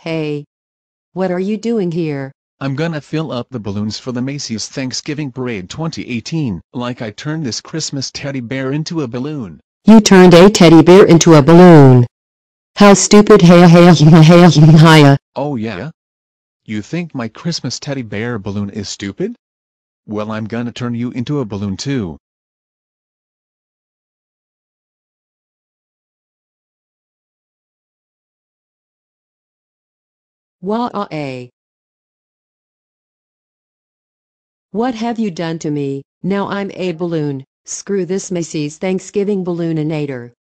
Hey, what are you doing here? I'm gonna fill up the balloons for the Macy's Thanksgiving Parade 2018, like I turned this Christmas teddy bear into a balloon. You turned a teddy bear into a balloon. How stupid, hey. Oh yeah? You think my Christmas teddy bear balloon is stupid? Well, I'm gonna turn you into a balloon too. Wah-ah-eh. What have you done to me? Now I'm a balloon. Screw this Macy's Thanksgiving ballooninator.